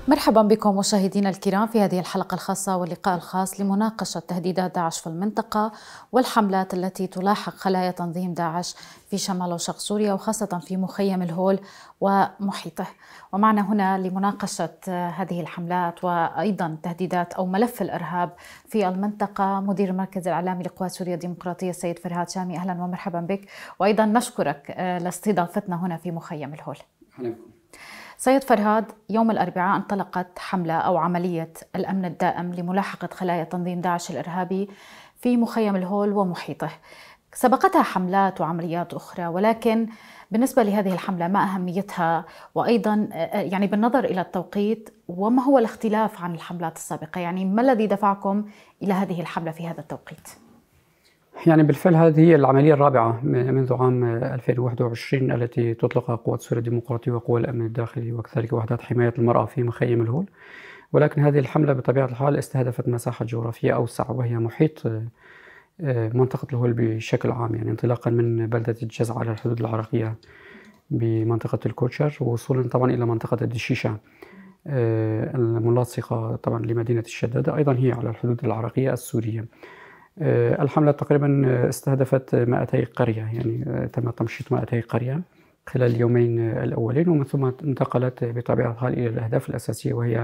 مرحبا بكم مشاهدينا الكرام في هذه الحلقة الخاصة واللقاء الخاص لمناقشة تهديدات داعش في المنطقة والحملات التي تلاحق خلايا تنظيم داعش في شمال وشرق سوريا وخاصة في مخيم الهول ومحيطه. ومعنا هنا لمناقشة هذه الحملات وأيضا تهديدات أو ملف الإرهاب في المنطقة مدير المركز الإعلامي لقوات سوريا الديمقراطية السيد فرهاد شامي. أهلا ومرحبا بك، وأيضا نشكرك لاستضافتنا هنا في مخيم الهول. أهلا. سيد فرهاد، يوم الأربعاء انطلقت حملة أو عملية الأمن الدائم لملاحقة خلايا تنظيم داعش الإرهابي في مخيم الهول ومحيطه. سبقتها حملات وعمليات أخرى، ولكن بالنسبة لهذه الحملة ما أهميتها؟ وأيضا يعني بالنظر إلى التوقيت، وما هو الاختلاف عن الحملات السابقة؟ يعني ما الذي دفعكم إلى هذه الحملة في هذا التوقيت؟ يعني بالفعل هذه هي العملية الرابعة منذ عام 2021 التي تطلقها قوات سوريا الديمقراطية وقوى الأمن الداخلي وكذلك وحدات حماية المرأة في مخيم الهول. ولكن هذه الحملة بطبيعة الحال استهدفت مساحة جغرافية أوسع، وهي محيط منطقة الهول بشكل عام، يعني انطلاقا من بلدة الجزع على الحدود العراقية بمنطقة الكوتشر، ووصولا طبعا إلى منطقة الدشيشة الملاصقة طبعا لمدينة الشدادة، أيضا هي على الحدود العراقية السورية. الحملة تقريبا استهدفت 200 قرية، يعني تم تمشيط 200 قرية خلال اليومين الأولين، ومن ثم انتقلت بطبيعة الحال إلى الأهداف الأساسية، وهي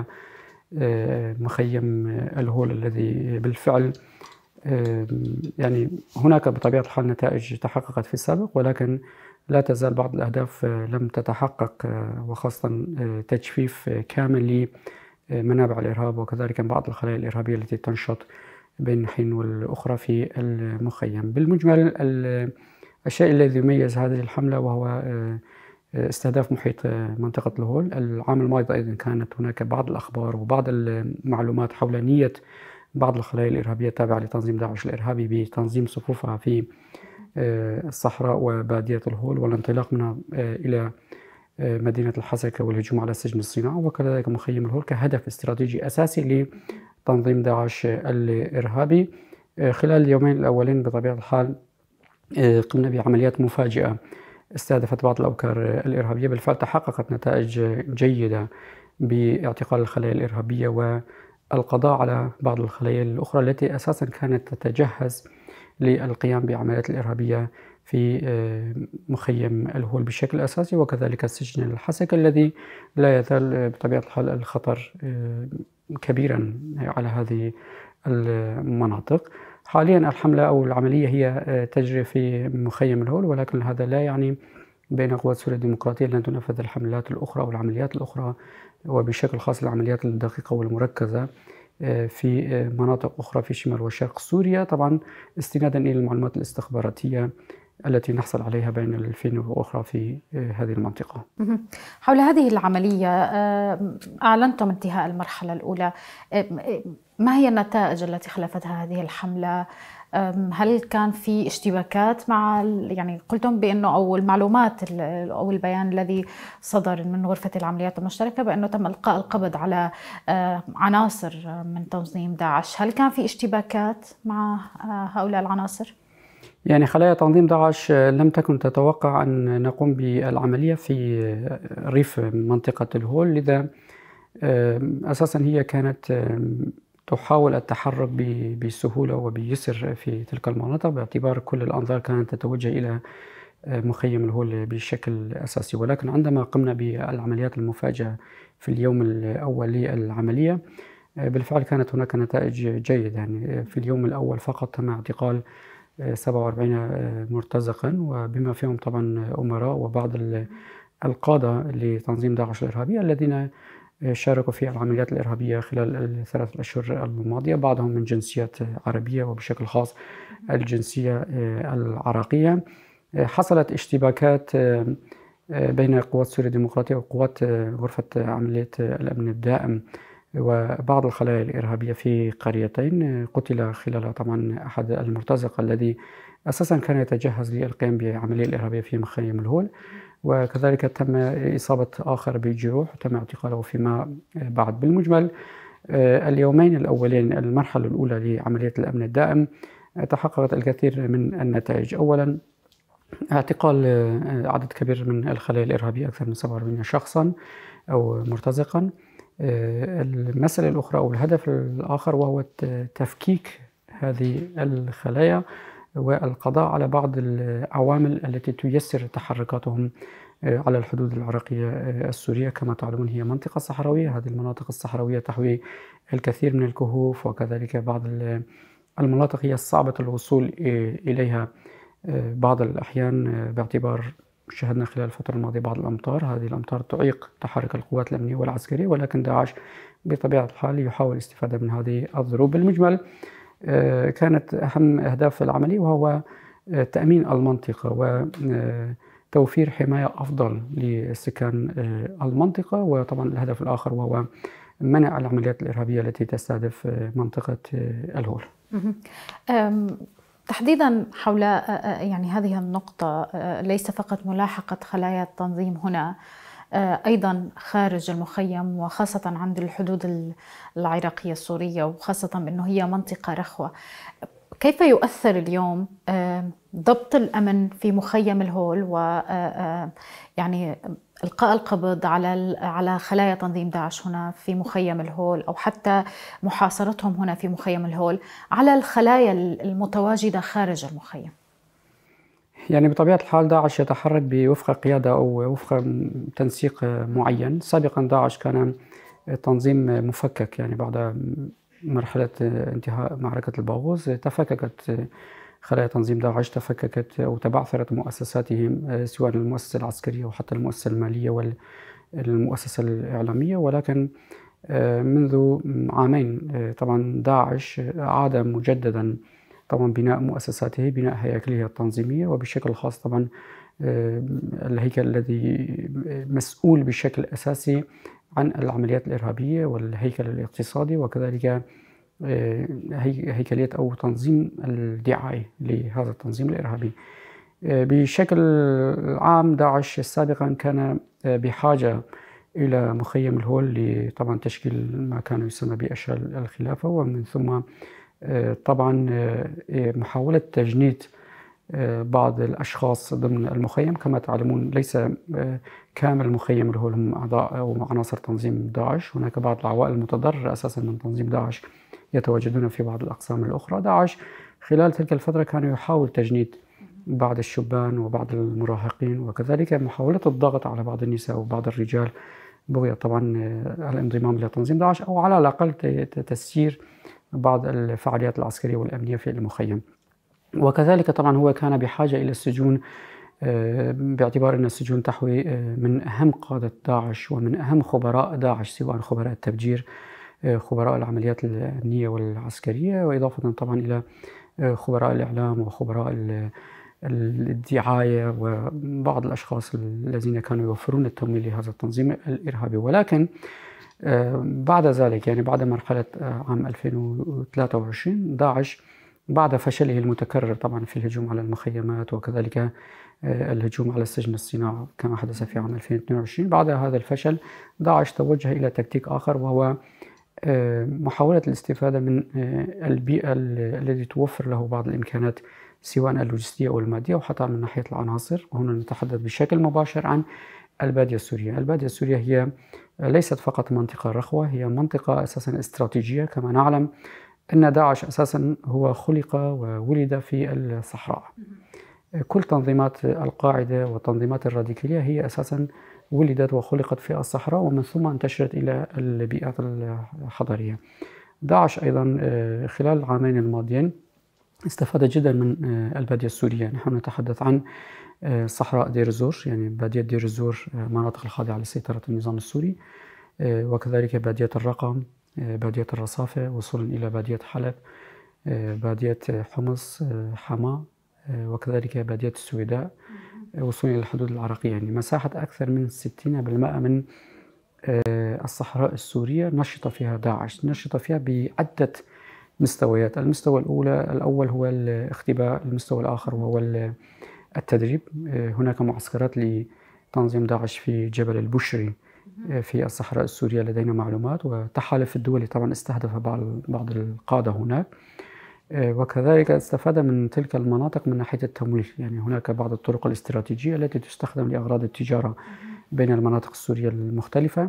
مخيم الهول الذي بالفعل يعني هناك بطبيعة الحال نتائج تحققت في السابق، ولكن لا تزال بعض الأهداف لم تتحقق، وخاصة تجفيف كامل لمنابع الإرهاب وكذلك بعض الخلايا الإرهابية التي تنشط بين حين والأخرى في المخيم. بالمجمل الشيء الذي يميز هذه الحملة وهو استهداف محيط منطقة الهول. العام الماضي أيضا كانت هناك بعض الأخبار وبعض المعلومات حول نية بعض الخلايا الإرهابية التابعة لتنظيم داعش الإرهابي بتنظيم صفوفها في الصحراء وبادية الهول والانطلاق منها إلى مدينة الحسكة والهجوم على سجن الصناعة وكذلك مخيم الهول كهدف استراتيجي أساسي لتنظيم داعش الإرهابي. خلال اليومين الأولين بطبيعة الحال قمنا بعمليات مفاجئة استهدفت بعض الأوكار الإرهابية. بالفعل تحققت نتائج جيدة باعتقال الخلايا الإرهابية والقضاء على بعض الخلايا الأخرى التي أساسا كانت تتجهز للقيام بعمليات الإرهابية في مخيم الهول بشكل أساسي، وكذلك السجن الحسكة الذي لا يزال بطبيعة الحال الخطر كبيرا على هذه المناطق. حاليا الحملة أو العملية هي تجري في مخيم الهول، ولكن هذا لا يعني بين قوات سوريا الديمقراطية لن تنفذ الحملات الأخرى أو العمليات الأخرى، وبشكل خاص العمليات الدقيقة والمركزة في مناطق أخرى في شمال وشرق سوريا، طبعا استنادا إلى المعلومات الاستخباراتية التي نحصل عليها بين الفين وأخرى في هذه المنطقة. حول هذه العملية أعلنتم انتهاء المرحلة الأولى، ما هي النتائج التي خلفتها هذه الحملة؟ هل كان في اشتباكات مع يعني قلتم بأنه أو المعلومات أو البيان الذي صدر من غرفة العمليات المشتركة بأنه تم إلقاء القبض على عناصر من تنظيم داعش، هل كان في اشتباكات مع هؤلاء العناصر؟ يعني خلايا تنظيم داعش لم تكن تتوقع أن نقوم بالعملية في ريف منطقة الهول، لذا أساسا هي كانت تحاول التحرك بسهولة وبيسر في تلك المناطق، باعتبار كل الأنظار كانت تتوجه إلى مخيم الهول بشكل أساسي. ولكن عندما قمنا بالعمليات المفاجئة في اليوم الأول للعملية بالفعل كانت هناك نتائج جيدة. يعني في اليوم الأول فقط تم اعتقال 47 مرتزقا، وبما فيهم طبعا أمراء وبعض القادة لتنظيم داعش الإرهابي الذين شاركوا في العمليات الإرهابية خلال الثلاث أشهر الماضية، بعضهم من جنسيات عربية وبشكل خاص الجنسية العراقية. حصلت اشتباكات بين قوات سوريا الديمقراطية وقوات غرفة عملية الأمن الدائم وبعض الخلايا الإرهابية في قريتين. قتل خلالها طبعا أحد المرتزقة الذي أساسا كان يتجهز للقيام بعملية الإرهابية في مخيم الهول، وكذلك تم إصابة آخر بجروح وتم اعتقاله فيما بعد. بالمجمل اليومين الأولين المرحلة الأولى لعملية الأمن الدائم تحققت الكثير من النتائج. أولا اعتقال عدد كبير من الخلايا الإرهابية، أكثر من 47 شخصا أو مرتزقا. المسألة الأخرى أو الهدف الآخر وهو تفكيك هذه الخلايا والقضاء على بعض العوامل التي تيسر تحركاتهم على الحدود العراقية السورية. كما تعلمون هي منطقة صحراوية، هذه المناطق الصحراوية تحوي الكثير من الكهوف، وكذلك بعض المناطق هي صعبة الوصول إليها بعض الأحيان باعتبار شهدنا خلال الفترة الماضية بعض الأمطار. هذه الأمطار تعيق تحرك القوات الأمنية والعسكرية، ولكن داعش بطبيعة الحال يحاول الاستفادة من هذه الظروف. بالمجمل كانت أهم أهداف العملية وهو تأمين المنطقة وتوفير حماية أفضل لسكان المنطقة، وطبعا الهدف الآخر وهو منع العمليات الإرهابية التي تستهدف منطقة الهول. تحديدا حول يعني هذه النقطة، ليس فقط ملاحقة خلايا التنظيم هنا، أيضا خارج المخيم وخاصة عند الحدود العراقية السورية، وخاصة بأنه هي منطقة رخوة. كيف يؤثر اليوم ضبط الأمن في مخيم الهول و يعني إلقاء القبض على خلايا تنظيم داعش هنا في مخيم الهول، أو حتى محاصرتهم هنا في مخيم الهول على الخلايا المتواجدة خارج المخيم؟ يعني بطبيعة الحال داعش يتحرك بوفق قيادة أو وفق تنسيق معين. سابقا داعش كان تنظيم مفكك، يعني بعد مرحلة انتهاء معركة الباغوز تفككت خلايا تنظيم داعش، تفككت أو تبعثرت مؤسساتهم، سواء المؤسسة العسكرية وحتى المؤسسة المالية والمؤسسة الإعلامية. ولكن منذ عامين طبعا داعش عاد مجددا طبعا بناء مؤسساته، بناء هياكله التنظيمية، وبشكل خاص طبعا الهيكل الذي مسؤول بشكل أساسي عن العمليات الإرهابية والهيكل الاقتصادي، وكذلك هيكلية أو تنظيم الدعاية لهذا التنظيم الإرهابي. بشكل عام داعش سابقا كان بحاجة إلى مخيم الهول لطبعا تشكيل ما كان يسمى بأشغال الخلافة، ومن ثم طبعا محاولة تجنيد بعض الأشخاص ضمن المخيم. كما تعلمون ليس كامل مخيم الهول هم أعضاء أو عناصر تنظيم داعش، هناك بعض العوائل المتضررة أساسا من تنظيم داعش يتواجدون في بعض الأقسام الأخرى. داعش خلال تلك الفترة كان يحاول تجنيد بعض الشبان وبعض المراهقين، وكذلك محاولة الضغط على بعض النساء وبعض الرجال بغية طبعا الانضمام إلى تنظيم داعش، أو على الأقل تسيير بعض الفعاليات العسكرية والأمنية في المخيم. وكذلك طبعا هو كان بحاجة إلى السجون، باعتبار أن السجون تحوي من أهم قادة داعش ومن أهم خبراء داعش، سواء خبراء التفجير، خبراء العمليات الأمنية والعسكرية، وإضافة طبعا إلى خبراء الإعلام وخبراء الدعاية وبعض الأشخاص الذين كانوا يوفرون التمويل لهذا التنظيم الإرهابي. ولكن بعد ذلك، يعني بعد مرحلة عام 2023 داعش بعد فشله المتكرر طبعا في الهجوم على المخيمات وكذلك الهجوم على السجن الصناعي كما حدث في عام 2022، بعد هذا الفشل داعش توجه إلى تكتيك آخر، وهو محاولة الاستفادة من البيئة التي توفر له بعض الإمكانات سواء اللوجستية أو المادية وحتى من ناحية العناصر. وهنا نتحدث بشكل مباشر عن البادية السورية. البادية السورية هي ليست فقط منطقة رخوة، هي منطقة أساسا استراتيجية. كما نعلم أن داعش أساسا هو خلق وولد في الصحراء. كل تنظيمات القاعدة والتنظيمات الراديكالية هي أساسا ولدت وخلقت في الصحراء ومن ثم انتشرت إلى البيئات الحضرية. داعش أيضا خلال العامين الماضيين استفاد جدا من البادية السورية. نحن نتحدث عن صحراء دير الزور، يعني بادية دير الزور مناطق الخاضعة لسيطرة النظام السوري، وكذلك بادية الرقم، بادية الرصافة وصولا إلى بادية حلب، بادية حمص، حما، وكذلك بادية السويداء وصولا إلى الحدود العراقية. يعني مساحة أكثر من 60% من الصحراء السورية نشط فيها داعش، نشط فيها بعدة مستويات. المستوى الأول هو الاختباء، المستوى الآخر هو التدريب. هناك معسكرات لتنظيم داعش في جبل البشري في الصحراء السورية لدينا معلومات، والتحالف الدولي طبعا استهدف بعض القادة هناك، وكذلك استفاد من تلك المناطق من ناحية التمويل. يعني هناك بعض الطرق الاستراتيجية التي تستخدم لأغراض التجارة بين المناطق السورية المختلفة،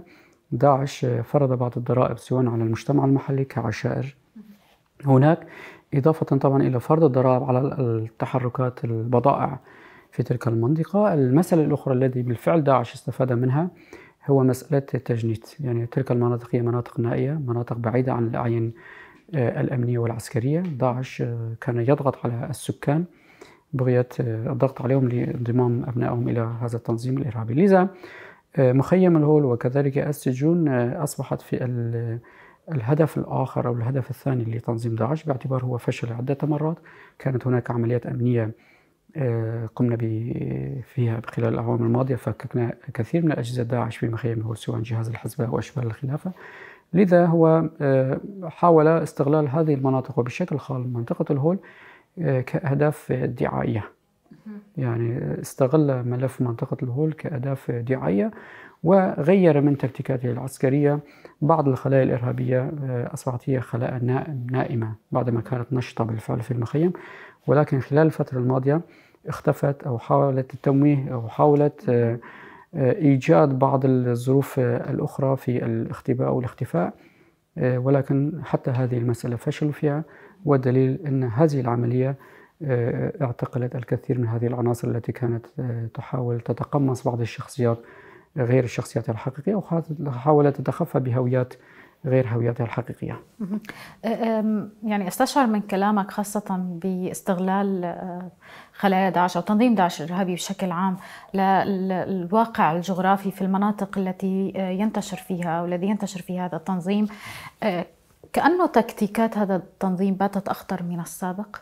داعش فرض بعض الضرائب سواء على المجتمع المحلي كعشائر هناك، إضافة طبعا إلى فرض الضرائب على التحركات البضائع في تلك المنطقة. المسألة الأخرى التي بالفعل داعش استفاد منها هو مسألة التجنيد. يعني تلك المناطق هي مناطق نائية، مناطق بعيدة عن الأعين الأمنية والعسكرية. داعش كان يضغط على السكان بغية الضغط عليهم لانضمام أبنائهم إلى هذا التنظيم الإرهابي. لذا مخيم الهول وكذلك السجون أصبحت في الهدف الآخر أو الهدف الثاني لتنظيم داعش، باعتبار هو فشل عدة مرات. كانت هناك عمليات أمنية قمنا فيها خلال الأعوام الماضية، فككنا كثير من أجهزة داعش في مخيم الهول سواء جهاز الحزب أو أشبال الخلافة. لذا هو حاول استغلال هذه المناطق وبشكل خاص منطقة الهول كأهداف دعائية. يعني استغل ملف منطقة الهول كأهداف دعائية وغير من تكتيكاته العسكرية. بعض الخلايا الإرهابية أصبحت هي خلايا نائمة بعدما كانت نشطة بالفعل في المخيم، ولكن خلال الفترة الماضية اختفت أو حاولت التمويه أو حاولت إيجاد بعض الظروف الأخرى في الاختباء أو الاختفاء، ولكن حتى هذه المسألة فشلوا فيها. والدليل أن هذه العملية اعتقلت الكثير من هذه العناصر التي كانت تحاول تتقمص بعض الشخصيات غير الشخصيات الحقيقية، وحاولت تتخفى بهويات غير هويتها الحقيقية. يعني استشعر من كلامك خاصة باستغلال خلايا داعش أو تنظيم داعش الإرهابي بشكل عام للواقع الجغرافي في المناطق التي ينتشر فيها أو الذي ينتشر فيها هذا التنظيم، كأنه تكتيكات هذا التنظيم باتت أخطر من السابق.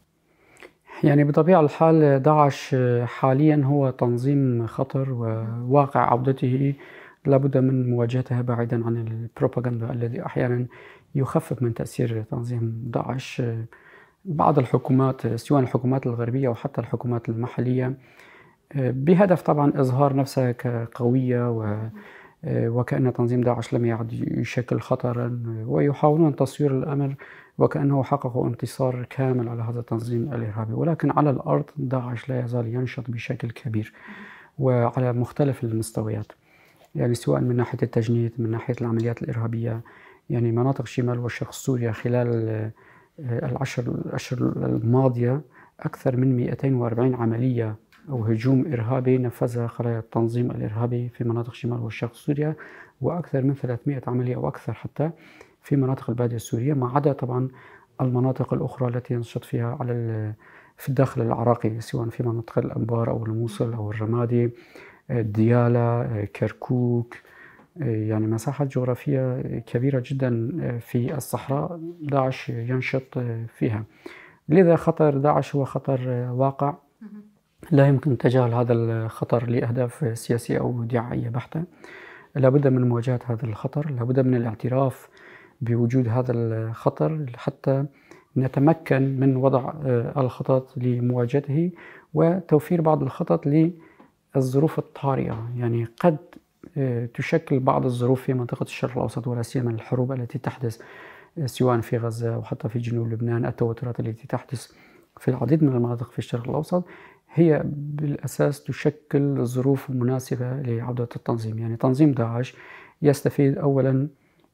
يعني بطبيعة الحال داعش حاليا هو تنظيم خطر، وواقع عودته لابد من مواجهتها بعيدا عن البروباغندا الذي أحيانا يخفف من تأثير تنظيم داعش. بعض الحكومات سواء الحكومات الغربية أو حتى الحكومات المحلية بهدف طبعا إظهار نفسها كقوية وكأن تنظيم داعش لم يعد يشكل خطرا، ويحاولون تصوير الأمر وكأنه حققوا انتصار كامل على هذا التنظيم الإرهابي. ولكن على الأرض داعش لا يزال ينشط بشكل كبير وعلى مختلف المستويات، يعني سواء من ناحية التجنيد، من ناحية العمليات الإرهابية. يعني مناطق شمال وشرق سوريا خلال الأشهر الماضية أكثر من 240 عملية أو هجوم إرهابي نفذها خلايا التنظيم الإرهابي في مناطق شمال وشرق سوريا، وأكثر من 300 عملية أو أكثر حتى في مناطق البادية السورية، ما عدا طبعا المناطق الأخرى التي ينشط فيها في الداخل العراقي، سواء في مناطق الأنبار أو الموصل أو الرمادي، ديالى، كركوك. يعني مساحات جغرافية كبيرة جدا في الصحراء داعش ينشط فيها. لذا خطر داعش هو خطر واقع، لا يمكن تجاهل هذا الخطر لأهداف سياسية أو دعائية بحتة. لابد من مواجهة هذا الخطر، لابد من الاعتراف بوجود هذا الخطر حتى نتمكن من وضع الخطط لمواجهته وتوفير بعض الخطط للظروف الطارئة. يعني قد تشكل بعض الظروف في منطقة الشرق الأوسط ولا سيما الحروب التي تحدث سواء في غزة أو حتى في جنوب لبنان، التوترات التي تحدث في العديد من المناطق في الشرق الأوسط هي بالأساس تشكل ظروف مناسبة لعودة التنظيم. يعني تنظيم داعش يستفيد أولا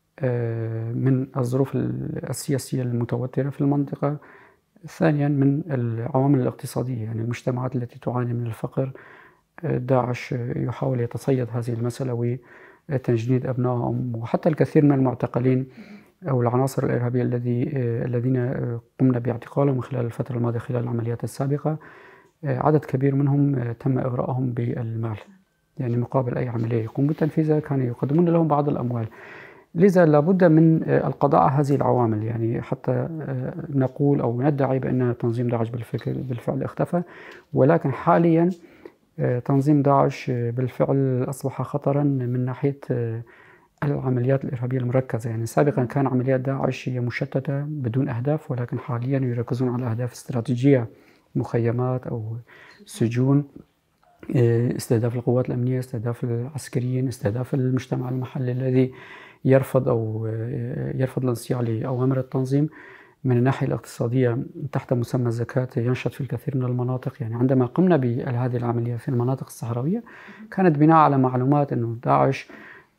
من الظروف السياسية المتوترة في المنطقة، ثانيا من العوامل الاقتصادية، يعني المجتمعات التي تعاني من الفقر داعش يحاول يتصيد هذه المسألة وتجنيد أبنائهم، وحتى الكثير من المعتقلين أو العناصر الإرهابية الذين قمنا باعتقالهم خلال الفترة الماضية خلال العمليات السابقة، عدد كبير منهم تم إغراءهم بالمال، يعني مقابل أي عملية يقوم بتنفيذها كانوا يقدمون لهم بعض الأموال. لذا لابد من القضاء على هذه العوامل، يعني حتى نقول أو ندعي بأن تنظيم داعش بالفعل اختفى، ولكن حاليا تنظيم داعش بالفعل أصبح خطرا من ناحية العمليات الإرهابية المركزة. يعني سابقا كان عمليات داعش هي مشتتة بدون أهداف، ولكن حاليا يركزون على أهداف استراتيجية، مخيمات أو سجون، استهداف القوات الأمنية، استهداف العسكريين، استهداف المجتمع المحلي الذي يرفض الانصياع لأوامر التنظيم. من الناحية الاقتصادية تحت مسمى الزكاة ينشط في الكثير من المناطق. يعني عندما قمنا بهذه العملية في المناطق الصحراوية كانت بناء على معلومات أنه داعش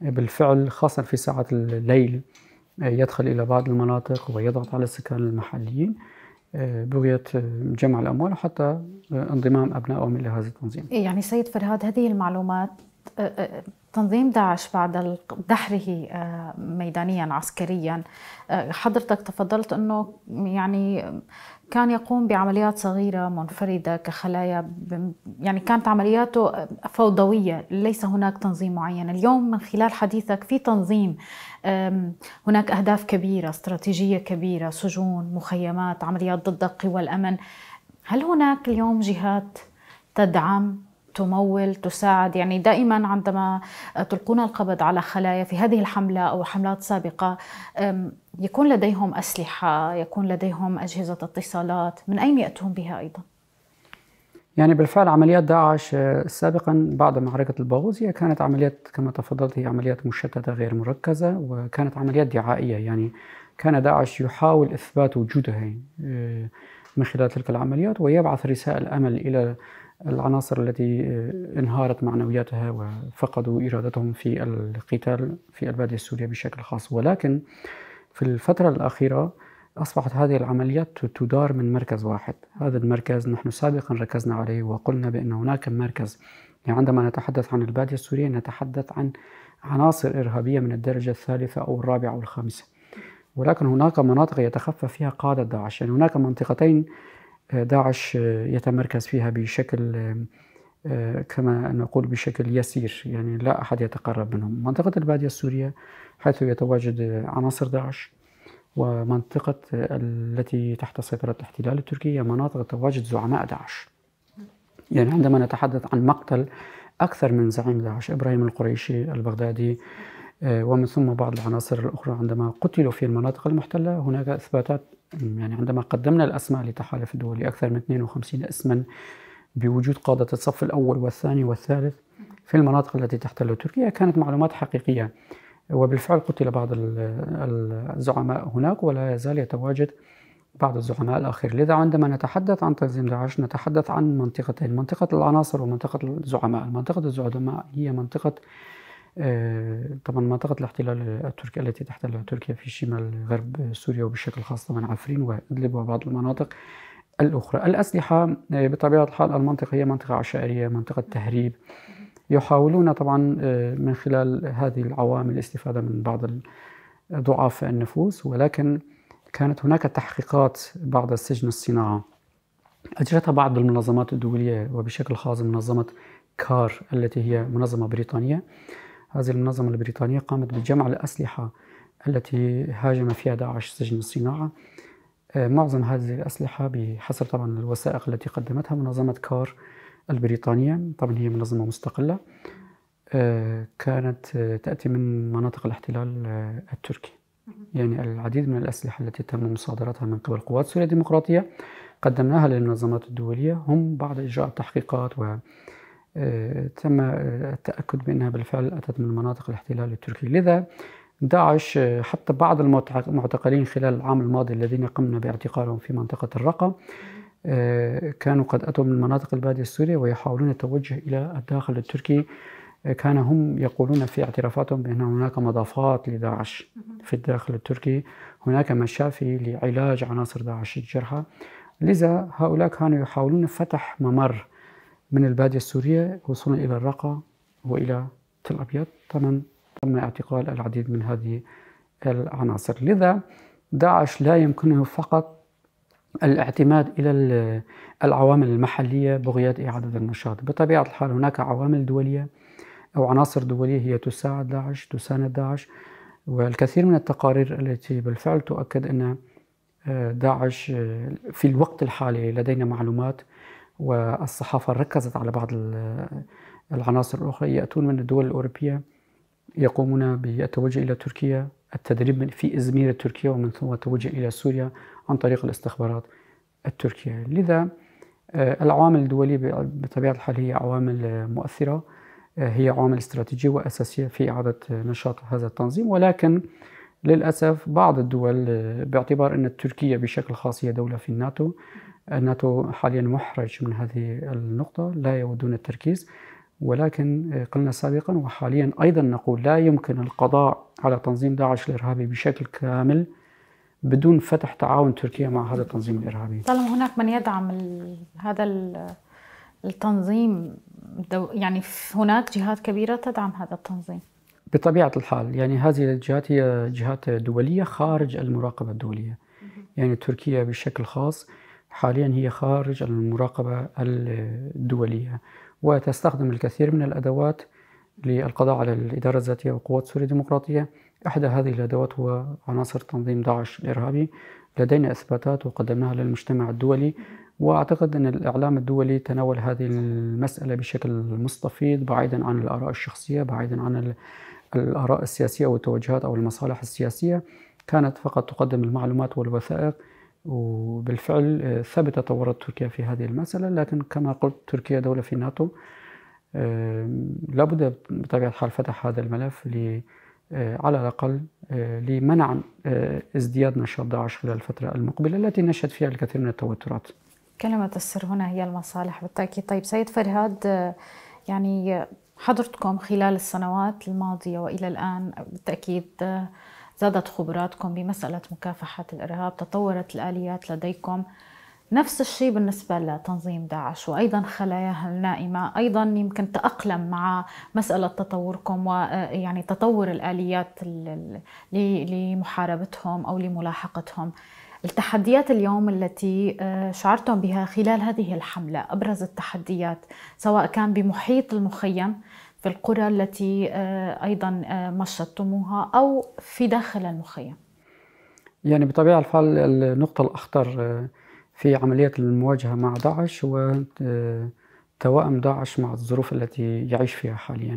بالفعل خاصة في ساعات الليل يدخل إلى بعض المناطق ويضغط على السكان المحليين بغية جمع الأموال وحتى انضمام أبنائهم إلى هذا التنظيم. يعني سيد فرهاد، هذه المعلومات تنظيم داعش بعد دحره ميدانيا عسكريا، حضرتك تفضلت أنه يعني كان يقوم بعمليات صغيرة منفردة كخلايا، يعني كانت عملياته فوضوية، ليس هناك تنظيم معين. اليوم من خلال حديثك في تنظيم، هناك أهداف كبيرة استراتيجية كبيرة، سجون، مخيمات، عمليات ضد قوى الأمن. هل هناك اليوم جهات تدعم، تمول، تساعد؟ يعني دائما عندما تلقون القبض على خلايا في هذه الحملة أو حملات سابقة يكون لديهم أسلحة، يكون لديهم أجهزة اتصالات، من أين يأتون بها أيضا؟ يعني بالفعل عمليات داعش سابقا بعد معركة الباغوز هي كانت عمليات كما تفضلت، هي عمليات مشتتة غير مركزة، وكانت عمليات دعائية. يعني كان داعش يحاول إثبات وجوده من خلال تلك العمليات ويبعث رسائل أمل إلى العناصر التي انهارت معنوياتها وفقدوا إرادتهم في القتال في البادية السورية بشكل خاص. ولكن في الفترة الأخيرة أصبحت هذه العمليات تدار من مركز واحد. هذا المركز نحن سابقا ركزنا عليه وقلنا بأن هناك مركز، يعني عندما نتحدث عن البادية السورية نتحدث عن عناصر إرهابية من الدرجة الثالثة أو الرابعة أو الخامسة، ولكن هناك مناطق يتخفى فيها قادة داعش. يعني هناك منطقتين داعش يتمركز فيها بشكل كما نقول بشكل يسير، يعني لا أحد يتقرب منهم. منطقة البادية السورية حيث يتواجد عناصر داعش، ومنطقة التي تحت سيطرة الاحتلال التركي هي مناطق تواجد زعماء داعش. يعني عندما نتحدث عن مقتل أكثر من زعيم داعش، إبراهيم القريشي، البغدادي، ومن ثم بعض العناصر الأخرى عندما قتلوا في المناطق المحتلة، هناك إثباتات. يعني عندما قدمنا الأسماء للتحالف الدولي أكثر من 52 اسما بوجود قادة الصف الأول والثاني والثالث في المناطق التي تحتلها تركيا، كانت معلومات حقيقية، وبالفعل قتل بعض الزعماء هناك ولا يزال يتواجد بعض الزعماء الآخرين. لذا عندما نتحدث عن تنظيم داعش نتحدث عن منطقتين، منطقة العناصر ومنطقة الزعماء. منطقة الزعماء هي منطقة طبعا منطقة الاحتلال التركي التي تحتلها تركيا في شمال غرب سوريا وبشكل خاص طبعا عفرين وإدلب وبعض المناطق الأخرى. الأسلحة بطبيعة الحال المنطقة هي منطقة عشائرية، منطقة تهريب. يحاولون طبعا من خلال هذه العوامل الاستفادة من بعض ضعاف النفوس، ولكن كانت هناك تحقيقات بعد السجن الصناعة أجرتها بعض المنظمات الدولية وبشكل خاص منظمة كار التي هي منظمة بريطانية. هذه المنظمة البريطانية قامت بجمع الأسلحة التي هاجم فيها داعش سجن الصناعة. معظم هذه الأسلحة بحسب طبعا الوثائق التي قدمتها منظمة كار البريطانية، طبعا هي منظمة مستقلة، كانت تأتي من مناطق الاحتلال التركي. يعني العديد من الأسلحة التي تم مصادرتها من قبل قوات سوريا الديمقراطية قدمناها للمنظمات الدولية، هم بعد إجراء التحقيقات تم التأكد بأنها بالفعل أتت من مناطق الاحتلال التركي. لذا داعش حتى بعض المعتقلين خلال العام الماضي الذين قمنا باعتقالهم في منطقة الرقة كانوا قد أتوا من مناطق البادية السورية ويحاولون التوجه إلى الداخل التركي. كان هم يقولون في اعترافاتهم بأن هناك مضافات لداعش في الداخل التركي، هناك مشافي لعلاج عناصر داعش الجرحى. لذا هؤلاء كانوا يحاولون فتح ممر من البادية السورية وصولا إلى الرقة وإلى تل أبيض. طبعا تم اعتقال العديد من هذه العناصر. لذا داعش لا يمكنه فقط الاعتماد إلى العوامل المحلية بغية إعادة النشاط. بطبيعة الحال هناك عوامل دولية أو عناصر دولية هي تساعد داعش، تساند داعش، والكثير من التقارير التي بالفعل تؤكد أن داعش في الوقت الحالي لدينا معلومات، والصحافة ركزت على بعض العناصر الأخرى يأتون من الدول الأوروبية يقومون بالتوجه إلى تركيا، التدريب في إزمير التركية، ومن ثم التوجه إلى سوريا عن طريق الاستخبارات التركية. لذا العوامل الدولية بطبيعة الحال هي عوامل مؤثرة، هي عوامل استراتيجية وأساسية في إعادة نشاط هذا التنظيم. ولكن للأسف بعض الدول باعتبار أن تركيا بشكل خاص هي دولة في الناتو حاليا محرج من هذه النقطة، لا يودون التركيز، ولكن قلنا سابقا وحاليا أيضا نقول لا يمكن القضاء على تنظيم داعش الإرهابي بشكل كامل بدون فتح تعاون تركيا مع هذا التنظيم الإرهابي. طالما هناك من يدعم هذا التنظيم، يعني هناك جهات كبيرة تدعم هذا التنظيم. بطبيعة الحال يعني هذه الجهات هي جهات دولية خارج المراقبة الدولية. يعني تركيا بشكل خاص حاليا هي خارج المراقبة الدولية، وتستخدم الكثير من الأدوات للقضاء على الإدارة الذاتية وقوات سوريا الديمقراطية. إحدى هذه الأدوات هو عناصر تنظيم داعش الإرهابي. لدينا إثباتات وقدمناها للمجتمع الدولي، وأعتقد أن الإعلام الدولي تناول هذه المسألة بشكل مستفيض بعيدا عن الآراء الشخصية، بعيدا عن الآراء السياسية أو التوجهات أو المصالح السياسية. كانت فقط تقدم المعلومات والوثائق، وبالفعل ثبت تورط تركيا في هذه المسألة. لكن كما قلت تركيا دولة في ناتو، لابد بطبيعة الحال فتح هذا الملف على الأقل لمنع ازدياد نشاط داعش خلال الفترة المقبلة التي نشهد فيها الكثير من التوترات. كلمة السر هنا هي المصالح بالتأكيد. طيب سيد فرهاد، يعني حضرتكم خلال السنوات الماضية وإلى الآن بالتأكيد زادت خبراتكم بمسألة مكافحة الإرهاب، تطورت الآليات لديكم. نفس الشيء بالنسبة لتنظيم داعش وأيضا خلاياها النائمة، أيضا يمكن تأقلم مع مسألة تطوركم ويعني تطور الآليات لمحاربتهم أو لملاحقتهم. التحديات اليوم التي شعرتم بها خلال هذه الحملة، أبرز التحديات سواء كان بمحيط المخيم في القرى التي أيضا مشطتموها أو في داخل المخيم؟ يعني بطبيعة الحال النقطة الأخطر في عملية المواجهة مع داعش وتوائم داعش مع الظروف التي يعيش فيها حاليا.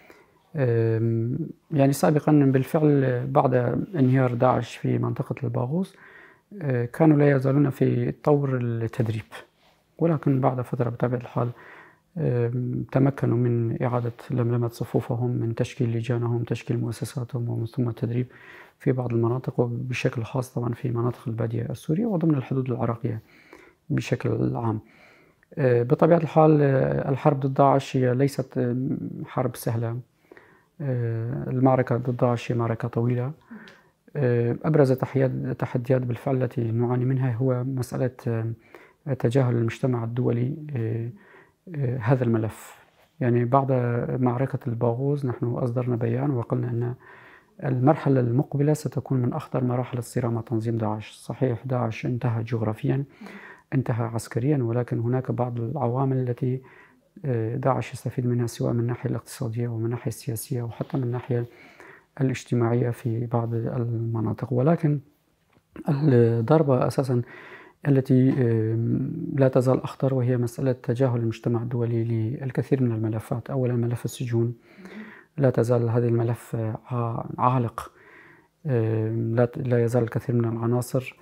يعني سابقا بالفعل بعد انهيار داعش في منطقة الباغوس كانوا لا يزالون في طور التدريب، ولكن بعد فترة بطبيعة الحال تمكنوا من إعادة لملمة صفوفهم، من تشكيل لجانهم، تشكيل مؤسساتهم، ومن ثم التدريب في بعض المناطق، وبشكل خاص طبعا في مناطق البادية السورية وضمن الحدود العراقية بشكل عام. بطبيعة الحال الحرب ضد داعش هي ليست حرب سهلة. المعركة ضد داعش هي معركة طويلة. أبرز التحديات بالفعل التي نعاني منها هو مسألة تجاهل المجتمع الدولي هذا الملف. يعني بعد معركة الباغوز نحن أصدرنا بيان وقلنا أن المرحلة المقبلة ستكون من أخطر مراحل الصراع مع تنظيم داعش. صحيح داعش انتهى جغرافيا، انتهى عسكريا، ولكن هناك بعض العوامل التي داعش يستفيد منها سواء من الناحية الاقتصادية ومن الناحية السياسية وحتى من الناحية الاجتماعية في بعض المناطق. ولكن الضربة أساسا التي لا تزال أخطر وهي مسألة تجاهل المجتمع الدولي للكثير من الملفات. أولا ملف السجون، لا تزال هذا الملف عالق، لا يزال الكثير من العناصر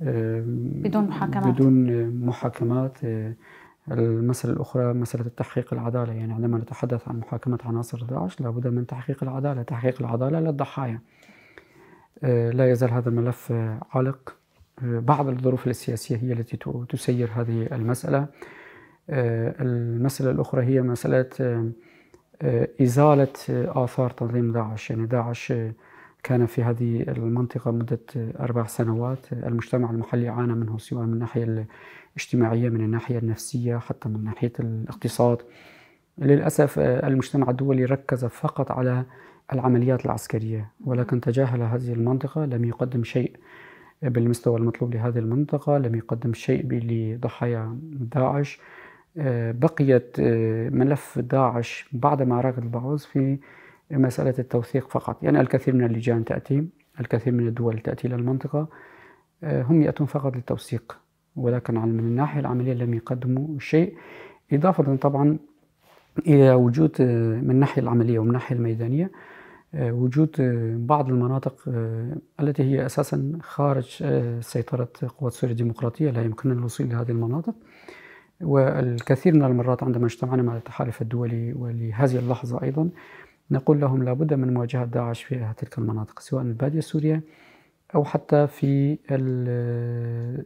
بدون محاكمات. المسألة الأخرى مسألة التحقيق العدالة. يعني عندما نتحدث عن محاكمة عناصر داعش لابد من تحقيق العدالة، تحقيق العدالة للضحايا. لا يزال هذا الملف عالق. بعض الظروف السياسية هي التي تسير هذه المسألة. المسألة الأخرى هي مسألة إزالة آثار تنظيم داعش. يعني داعش كان في هذه المنطقة مدة 4 سنوات. المجتمع المحلي عانى منه سواء من الناحية الاجتماعية، من الناحية النفسية، حتى من ناحية الاقتصاد. للأسف المجتمع الدولي ركز فقط على العمليات العسكرية ولكن تجاهل هذه المنطقة، لم يقدم شيء بالمستوى المطلوب لهذه المنطقة، لم يقدم شيء لضحايا داعش. بقيت ملف داعش بعد معركة الباغوز في مسألة التوثيق فقط. يعني الكثير من اللجان تأتي، الكثير من الدول تأتي إلى المنطقة، هم يأتون فقط للتوثيق، ولكن من الناحية العملية لم يقدموا شيء. إضافة طبعا إلى وجود من الناحية العملية ومن الناحية الميدانية وجود بعض المناطق التي هي أساسا خارج سيطرة قوات سوريا الديمقراطية، لا يمكننا الوصول لهذه المناطق. والكثير من المرات عندما اجتمعنا مع التحالف الدولي ولهذه اللحظة أيضا نقول لهم لابد من مواجهة داعش في تلك المناطق سواء البادية السورية أو حتى في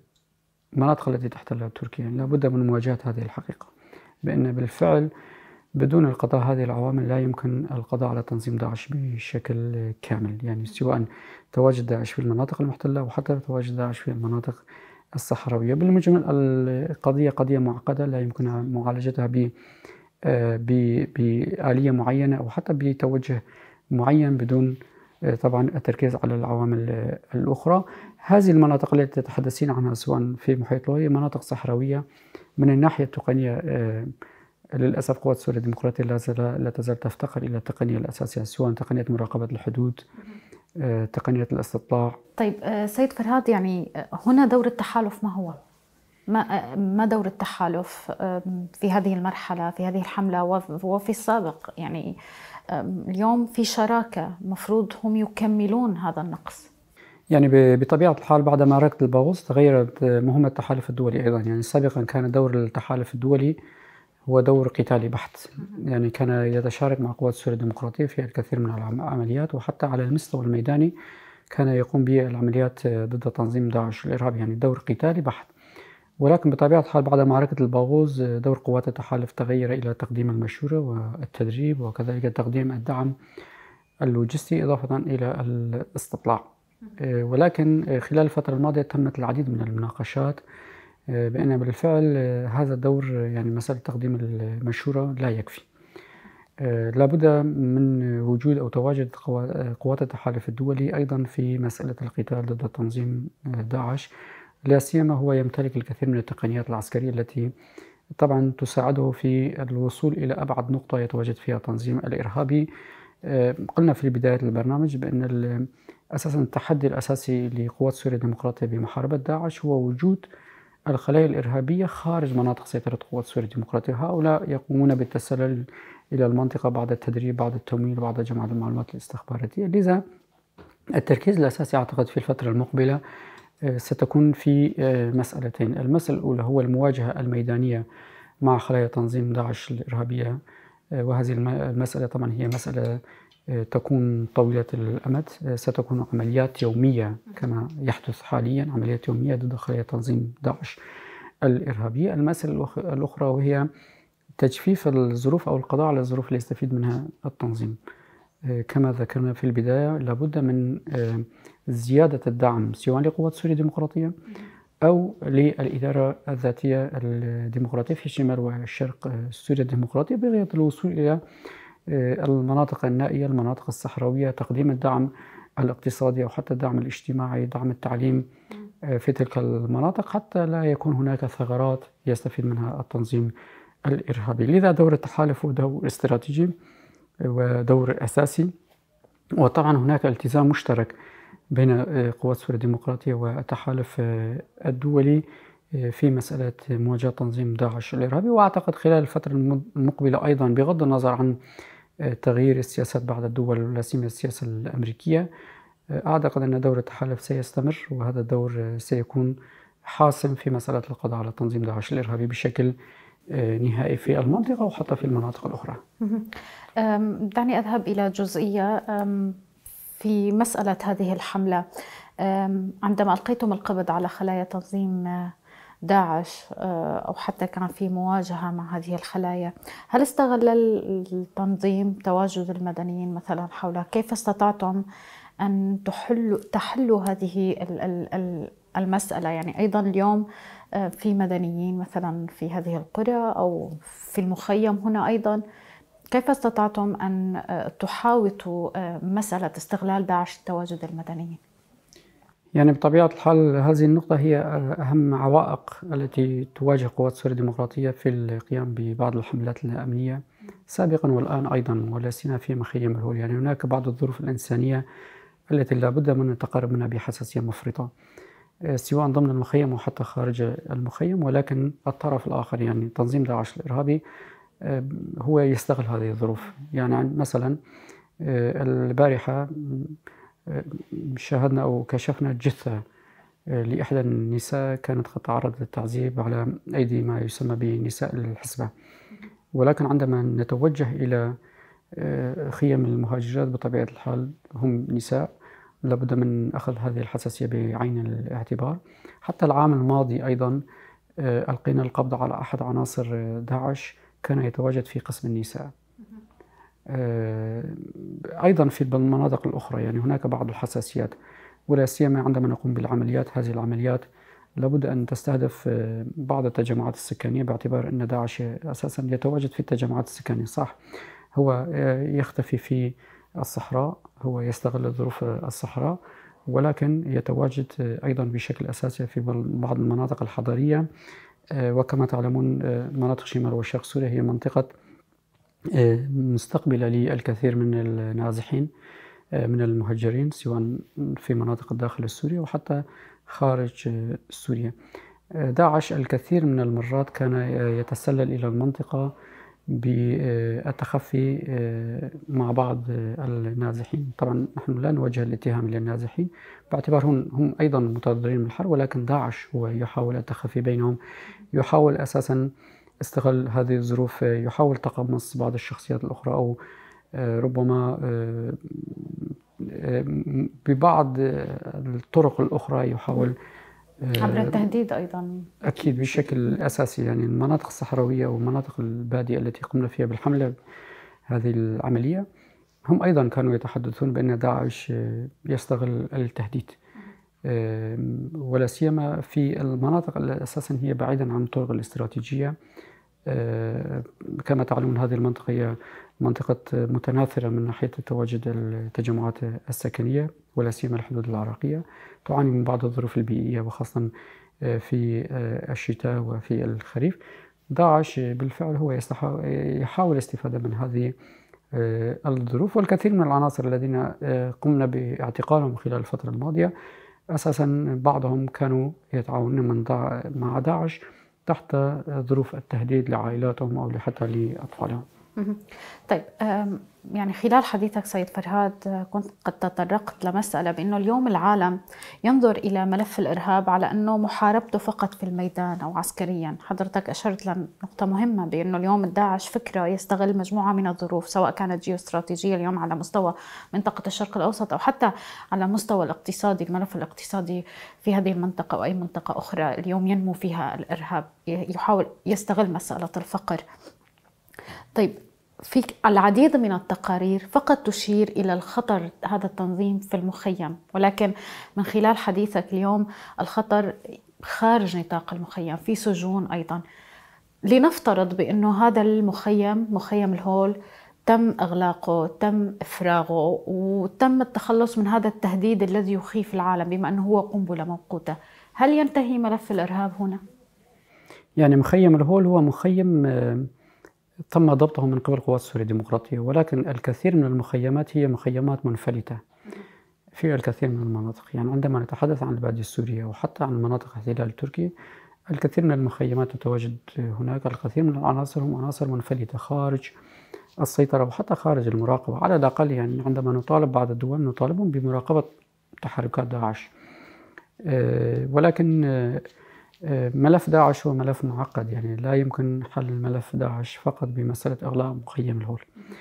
المناطق التي تحتلها تركيا. لابد من مواجهة هذه الحقيقة، بأن بالفعل بدون القضاء هذه العوامل لا يمكن القضاء على تنظيم داعش بشكل كامل، يعني سواء تواجد داعش في المناطق المحتلة أو حتى تواجد داعش في المناطق الصحراوية. بالمجمل القضية قضية معقدة لا يمكن معالجتها بآلية معينة أو حتى بتوجه معين بدون طبعا التركيز على العوامل الأخرى. هذه المناطق التي تتحدثين عنها سواء في محيط لوي مناطق صحراوية من الناحية التقنية. للأسف قوات سوريا الديمقراطية لا تزال تفتقر إلى التقنية الأساسية، سواء تقنية مراقبة الحدود، تقنية الاستطلاع. طيب سيد فرهاد، يعني هنا دور التحالف ما هو؟ ما دور التحالف في هذه المرحلة، في هذه الحملة وفي السابق؟ يعني اليوم في شراكة، مفروض هم يكملون هذا النقص. يعني بطبيعة الحال بعد معركة الباغوز تغيرت مهمة التحالف الدولي أيضا. يعني سابقا كان دور التحالف الدولي هو دور قتالي بحت، يعني كان يتشارك مع قوات سوريا الديمقراطية في الكثير من العمليات، وحتى على المستوى الميداني كان يقوم بالعمليات ضد تنظيم داعش الإرهابي، يعني دور قتالي بحت. ولكن بطبيعة الحال بعد معركة الباغوز دور قوات التحالف تغير إلى تقديم المشورة والتدريب وكذلك تقديم الدعم اللوجستي إضافة إلى الاستطلاع. ولكن خلال الفترة الماضية تمت العديد من المناقشات بأن بالفعل هذا الدور، يعني مسألة تقديم المشورة لا يكفي. لابد من وجود أو تواجد قوات التحالف الدولي أيضا في مسألة القتال ضد تنظيم داعش، لا سيما هو يمتلك الكثير من التقنيات العسكرية التي طبعا تساعده في الوصول إلى أبعد نقطة يتواجد فيها التنظيم الإرهابي. قلنا في بداية البرنامج بأن أساسا التحدي الأساسي لقوات سوريا الديمقراطية بمحاربة داعش هو وجود الخلايا الإرهابية خارج مناطق سيطرة قوات سوريا الديمقراطية. هؤلاء يقومون بالتسلل إلى المنطقة بعد التدريب، بعد التمويل، بعد جمع المعلومات الاستخباراتية. لذا التركيز الأساسي أعتقد في الفترة المقبلة ستكون في مسألتين. المسألة الأولى هو المواجهة الميدانية مع خلايا تنظيم داعش الإرهابية، وهذه المسألة طبعا هي مسألة تكون طويلة الأمد، ستكون عمليات يومية كما يحدث حاليا، عمليات يومية ضد خلايا تنظيم داعش الإرهابية. المسألة الأخرى وهي تجفيف الظروف أو القضاء على الظروف اللي يستفيد منها التنظيم. كما ذكرنا في البداية لابد من زيادة الدعم سواء لقوات سوريا الديمقراطية أو للإدارة الذاتية الديمقراطية في شمال والشرق سوريا الديمقراطية بغاية الوصول إلى المناطق النائية، المناطق الصحراوية، تقديم الدعم الاقتصادي أو حتى الدعم الاجتماعي، دعم التعليم في تلك المناطق حتى لا يكون هناك ثغرات يستفيد منها التنظيم الإرهابي. لذا دور التحالف هو دور استراتيجي ودور أساسي، وطبعا هناك التزام مشترك بين قوات سوريا الديمقراطية والتحالف الدولي في مسألة مواجهة تنظيم داعش الإرهابي. وأعتقد خلال الفترة المقبلة أيضا بغض النظر عن تغيير السياسات بعض الدول لا سيما السياسة الأمريكية، أعتقد أن دور التحالف سيستمر، وهذا الدور سيكون حاسم في مسألة القضاء على تنظيم داعش الإرهابي بشكل نهائي في المنطقة وحتى في المناطق الأخرى. دعني أذهب إلى جزئية في مسألة هذه الحملة. عندما ألقيتم القبض على خلايا تنظيم داعش أو حتى كان في مواجهة مع هذه الخلايا، هل استغل التنظيم تواجد المدنيين مثلا حولها؟ كيف استطعتم أن تحلوا هذه المسألة؟ يعني أيضا اليوم في مدنيين مثلا في هذه القرى أو في المخيم هنا أيضا، كيف استطعتم أن تحاوطوا مسألة استغلال داعش تواجد المدنيين؟ يعني بطبيعة الحال هذه النقطة هي أهم عوائق التي تواجه قوات سوريا الديمقراطية في القيام ببعض الحملات الأمنية سابقا والآن أيضا، ولا سيما في مخيم الهول. يعني هناك بعض الظروف الإنسانية التي لا بد من التقرب منها بحساسية مفرطة سواء ضمن المخيم وحتى خارج المخيم، ولكن الطرف الآخر يعني تنظيم داعش الإرهابي هو يستغل هذه الظروف. يعني مثلا البارحة شاهدنا أو كشفنا جثة لإحدى النساء كانت قد تعرضت للتعذيب على أيدي ما يسمى بنساء الحسبة، ولكن عندما نتوجه إلى خيم المهاجرات بطبيعة الحال هم نساء، لابد من أخذ هذه الحساسية بعين الاعتبار. حتى العام الماضي أيضا ألقينا القبض على أحد عناصر داعش كان يتواجد في قسم النساء. أيضا في المناطق الأخرى يعني هناك بعض الحساسيات، ولا سيما عندما نقوم بالعمليات. هذه العمليات لابد أن تستهدف بعض التجمعات السكانية، باعتبار أن داعش أساسا يتواجد في التجمعات السكانية. صح، هو يختفي في الصحراء، هو يستغل ظروف الصحراء، ولكن يتواجد أيضا بشكل أساسي في بعض المناطق الحضرية. وكما تعلمون مناطق شمال وشرق سوريا هي منطقة مستقبلة للكثير من النازحين من المهجرين، سواء في مناطق الداخل السوري وحتى خارج سوريا. داعش الكثير من المرات كان يتسلل إلى المنطقة بالتخفي مع بعض النازحين. طبعا نحن لا نوجه الاتهام للنازحين باعتبار هم أيضا متضررين من الحرب، ولكن داعش هو يحاول التخفي بينهم، يحاول أساسا استغل هذه الظروف، يحاول تقمص بعض الشخصيات الأخرى، أو ربما ببعض الطرق الأخرى يحاول عبر التهديد أيضا. أكيد بشكل أساسي. يعني المناطق الصحراوية والمناطق البادية التي قمنا فيها بالحملة هذه العملية، هم أيضا كانوا يتحدثون بأن داعش يستغل التهديد، ولا سيما في المناطق التي أساسا هي بعيدا عن الطرق الاستراتيجية. كما تعلمون هذه المنطقة هي منطقة متناثرة من ناحية تواجد التجمعات السكنية، ولا سيما الحدود العراقية تعاني من بعض الظروف البيئية، وخاصة في الشتاء وفي الخريف. داعش بالفعل هو يحاول الاستفادة من هذه الظروف، والكثير من العناصر الذين قمنا باعتقالهم خلال الفترة الماضية أساسا بعضهم كانوا يتعاونون مع داعش تحت ظروف التهديد لعائلاتهم أو حتى لأطفالهم. طيب، يعني خلال حديثك سيد فرهاد كنت قد تطرقت لمسألة بأنه اليوم العالم ينظر إلى ملف الإرهاب على أنه محاربته فقط في الميدان أو عسكريا. حضرتك أشرت لنقطة مهمة بأنه اليوم الداعش فكرة يستغل مجموعة من الظروف، سواء كانت جيوستراتيجية اليوم على مستوى منطقة الشرق الأوسط أو حتى على المستوى الاقتصادي، الملف الاقتصادي في هذه المنطقة أو أي منطقة أخرى اليوم ينمو فيها الإرهاب، يحاول يستغل مسألة الفقر. طيب، في العديد من التقارير فقط تشير إلى الخطر هذا التنظيم في المخيم، ولكن من خلال حديثك اليوم الخطر خارج نطاق المخيم، في سجون أيضا. لنفترض بأنه هذا المخيم، مخيم الهول، تم إغلاقه، تم إفراغه، وتم التخلص من هذا التهديد الذي يخيف العالم بما أنه هو قنبلة موقوتة، هل ينتهي ملف الإرهاب هنا؟ يعني مخيم الهول هو مخيم تم ضبطه من قبل القوات السورية الديمقراطية، ولكن الكثير من المخيمات هي مخيمات منفلتة في الكثير من المناطق. يعني عندما نتحدث عن البادية السورية وحتى عن مناطق الاحتلال التركي، الكثير من المخيمات تتواجد هناك. الكثير من العناصر هم عناصر منفلتة خارج السيطرة وحتى خارج المراقبة على الأقل. يعني عندما نطالب بعض الدول نطالبهم بمراقبة تحركات داعش، ولكن ملف داعش هو ملف معقد. يعني لا يمكن حل ملف داعش فقط بمسألة إغلاق مخيم الهول.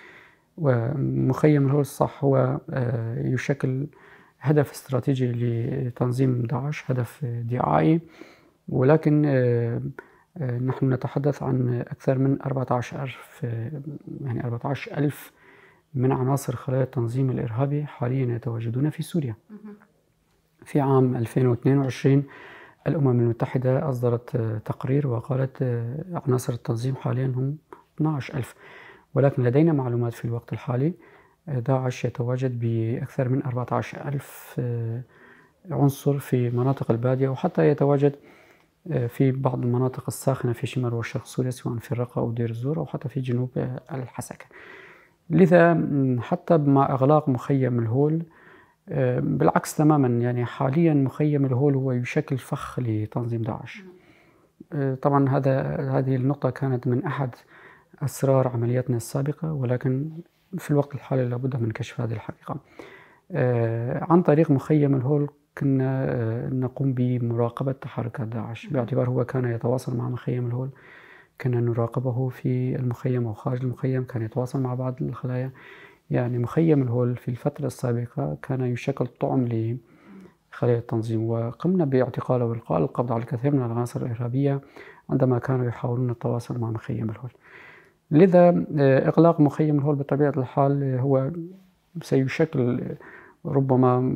ومخيم الهول صح هو يشكل هدف استراتيجي لتنظيم داعش، هدف دعائي، ولكن نحن نتحدث عن أكثر من 14,000 من عناصر خلايا التنظيم الإرهابي حاليا يتواجدون في سوريا. في عام 2022 الأمم المتحدة أصدرت تقرير وقالت عناصر التنظيم حاليا هم 12,000، ولكن لدينا معلومات في الوقت الحالي داعش يتواجد بأكثر من 14,000 عنصر في مناطق البادية، وحتى يتواجد في بعض المناطق الساخنة في شمال وشرق سوريا، سواء في الرقة أو دير الزور أو حتى في جنوب الحسكة. لذا حتى مع إغلاق مخيم الهول بالعكس تماما، يعني حاليا مخيم الهول هو يشكل فخ لتنظيم داعش. طبعا هذه النقطة كانت من أحد أسرار عملياتنا السابقة، ولكن في الوقت الحالي لابد من كشف هذه الحقيقة. عن طريق مخيم الهول كنا نقوم بمراقبة تحركات داعش، باعتبار هو كان يتواصل مع مخيم الهول، كنا نراقبه في المخيم أو خارج المخيم، كان يتواصل مع بعض الخلايا. يعني مخيم الهول في الفترة السابقة كان يشكل طعم لخلايا التنظيم، وقمنا باعتقاله وإلقاء القبض على الكثير من العناصر الإرهابية عندما كانوا يحاولون التواصل مع مخيم الهول. لذا إغلاق مخيم الهول بطبيعة الحال هو سيشكل ربما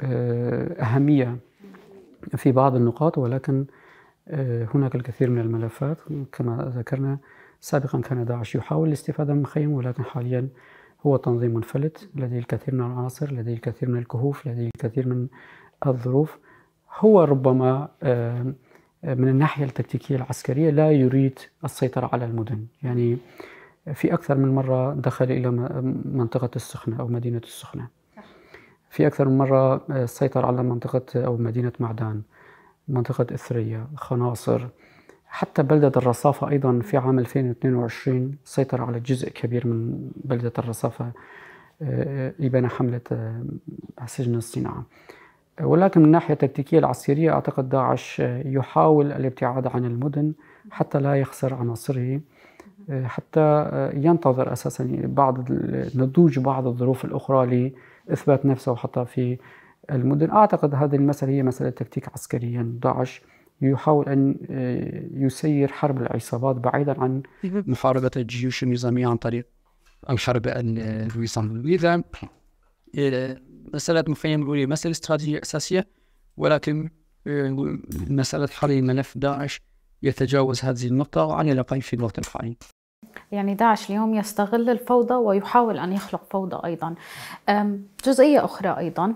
أهمية في بعض النقاط، ولكن هناك الكثير من الملفات. كما ذكرنا سابقا كان داعش يحاول الاستفادة من المخيم، ولكن حاليا هو تنظيم منفلت لديه الكثير من العناصر، لديه الكثير من الكهوف، لديه الكثير من الظروف. هو ربما من الناحية التكتيكية العسكرية لا يريد السيطرة على المدن، يعني في أكثر من مرة دخل إلى منطقة السخنة أو مدينة السخنة، في أكثر من مرة سيطر على منطقة أو مدينة معدان، منطقة إثرية، خناصر، حتى بلدة الرصافة أيضا في عام 2022 سيطر على جزء كبير من بلدة الرصافة إبان حملة سجن الصناعة. ولكن من الناحية التكتيكية العسكرية أعتقد داعش يحاول الابتعاد عن المدن حتى لا يخسر عناصره، حتى ينتظر أساسا نضوج بعض الظروف الأخرى لإثبات نفسه حتى في المدن. أعتقد هذه المسألة هي مسألة تكتيك عسكريا. داعش يحاول أن يسير حرب العصابات بعيدا عن محاربة الجيوش النظامية عن طريق الحرب الوطنية. إذا مسألة مخيم الهول مسألة استراتيجية أساسية، ولكن مسألة حل ملف داعش يتجاوز هذه النقطة وعلى الأقل في الوقت الحالي. يعني داعش اليوم يستغل الفوضى ويحاول أن يخلق فوضى أيضا. جزئية أخرى أيضا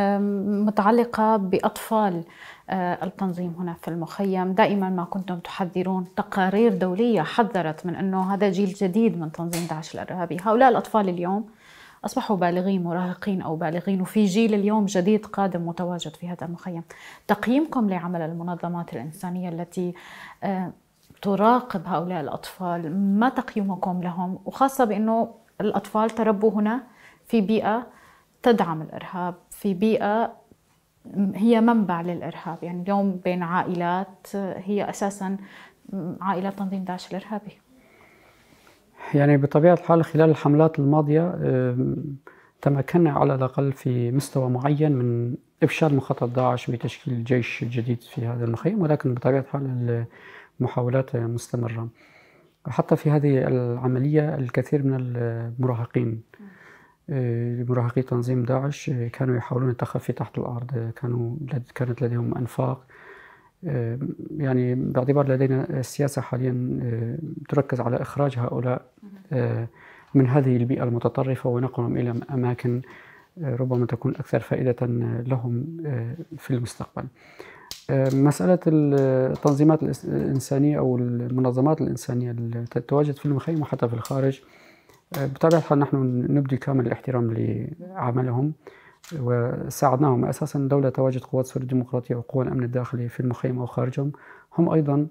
متعلقة بأطفال التنظيم هنا في المخيم. دائما ما كنتم تحذرون، تقارير دولية حذرت من أنه هذا جيل جديد من تنظيم داعش الإرهابي. هؤلاء الأطفال اليوم أصبحوا بالغين، مراهقين أو بالغين، وفي جيل اليوم جديد قادم متواجد في هذا المخيم. تقييمكم لعمل المنظمات الإنسانية التي تراقب هؤلاء الأطفال، ما تقييمكم لهم، وخاصة بأنه الأطفال تربوا هنا في بيئة تدعم الإرهاب، في بيئة هي منبع للإرهاب، يعني اليوم بين عائلات هي أساسا عائلات تنظيم داعش الإرهابي. يعني بطبيعة الحال خلال الحملات الماضية تمكنا على الأقل في مستوى معين من إفشال مخطط داعش بتشكيل جيش جديد في هذا المخيم، ولكن بطبيعة الحال المحاولات مستمرة. حتى في هذه العملية الكثير من المراهقين، مراهقي تنظيم داعش، كانوا يحاولون التخفي تحت الأرض، كانت لديهم أنفاق. يعني باعتبار لدينا السياسة حاليا تركز على إخراج هؤلاء من هذه البيئة المتطرفة ونقلهم إلى أماكن ربما تكون أكثر فائدة لهم في المستقبل. مسألة التنظيمات الإنسانية أو المنظمات الإنسانية التي تتواجد في المخيم وحتى في الخارج، بطبيعة الحال نحن نبدي كامل الاحترام لعملهم وساعدناهم. أساسا لولا تواجد قوات سوريا الديمقراطية وقوى الأمن الداخلي في المخيم أو خارجهم، هم أيضا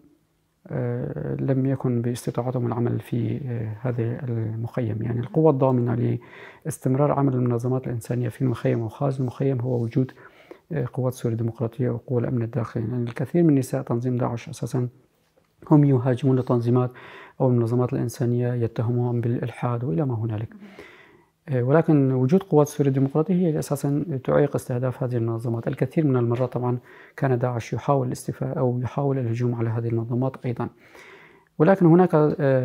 لم يكن باستطاعتهم العمل في هذا المخيم. يعني القوة الضامنة لاستمرار عمل المنظمات الإنسانية في المخيم وخارج المخيم هو وجود قوات سوريا الديمقراطية وقوى الأمن الداخلي. يعني الكثير من نساء تنظيم داعش أساسا هم يهاجمون التنظيمات أو المنظمات الإنسانية، يتهمون بالإلحاد وإلى ما هنالك. ولكن وجود قوات سوريا الديمقراطية هي أساسا تعيق استهداف هذه المنظمات. الكثير من المرات طبعا كان داعش يحاول الاستيفاء أو يحاول الهجوم على هذه المنظمات أيضا، ولكن هناك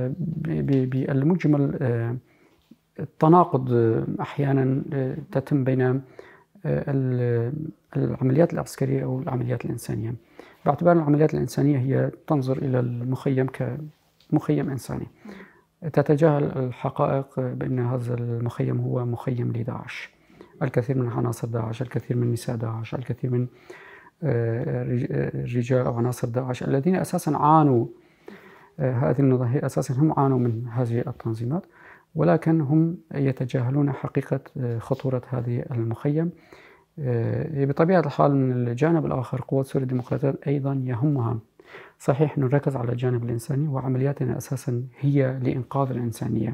بالمجمل التناقض أحيانا تتم بين العمليات العسكرية أو العمليات الإنسانية، باعتبار العمليات الإنسانية هي تنظر إلى المخيم كمخيم إنساني، تتجاهل الحقائق بأن هذا المخيم هو مخيم لداعش. الكثير من عناصر داعش، الكثير من نساء داعش، الكثير من رجال أو عناصر داعش الذين أساسا عانوا هذه النظام، أساسا هم عانوا من هذه التنظيمات، ولكن هم يتجاهلون حقيقة خطورة هذه المخيم. بطبيعة الحال من الجانب الآخر قوات سوريا الديمقراطية أيضا يهمها، صحيح نركز على الجانب الإنساني وعملياتنا أساسا هي لإنقاذ الإنسانية،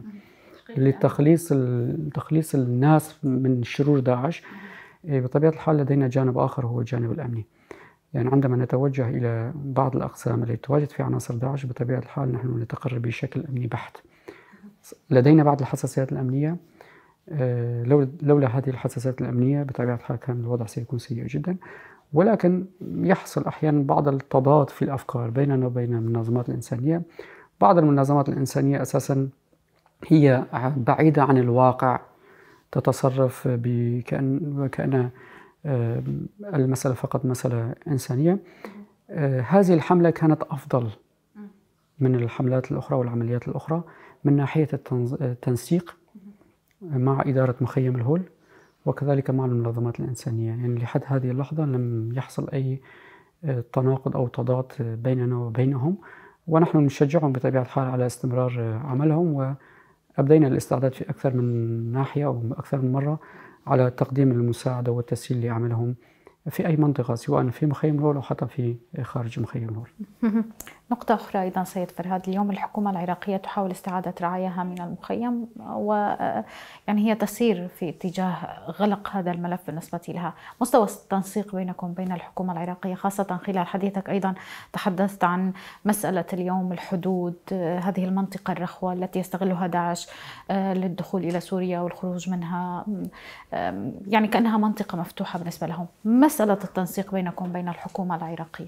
لتخليص الناس من شرور داعش. بطبيعة الحال لدينا جانب آخر هو الجانب الأمني. يعني عندما نتوجه إلى بعض الأقسام التي تواجد في عناصر داعش، بطبيعة الحال نحن نتقرب بشكل أمني بحت. لدينا بعض الحساسيات الأمنية، لولا هذه الحساسيات الأمنية بطبيعة الحال كان الوضع سيكون سيء جدا، ولكن يحصل أحيانا بعض التضاد في الأفكار بيننا وبين المنظمات الإنسانية. بعض المنظمات الإنسانية أساسا هي بعيدة عن الواقع، تتصرف وكأن المسألة فقط مسألة إنسانية. هذه الحملة كانت أفضل من الحملات الأخرى والعمليات الأخرى من ناحية التنسيق مع إدارة مخيم الهول وكذلك مع المنظمات الإنسانية. يعني لحد هذه اللحظة لم يحصل أي تناقض أو تضاد بيننا وبينهم، ونحن نشجعهم بطبيعة الحال على استمرار عملهم، وأبدينا الاستعداد في أكثر من ناحية أو أكثر من مرة على تقديم المساعدة والتسهيل لعملهم في أي منطقة، سواء في مخيم الهول أو حتى في خارج مخيم الهول. نقطة أخرى أيضا سيد فرهاد، اليوم الحكومة العراقية تحاول استعادة رعاياها من المخيم، ويعني هي تسير في اتجاه غلق هذا الملف بالنسبة لها. مستوى التنسيق بينكم بين الحكومة العراقية، خاصة خلال حديثك أيضا تحدثت عن مسألة اليوم الحدود، هذه المنطقة الرخوة التي يستغلها داعش للدخول إلى سوريا والخروج منها، يعني كأنها منطقة مفتوحة بالنسبة لهم. مسألة التنسيق بينكم بين الحكومة العراقية،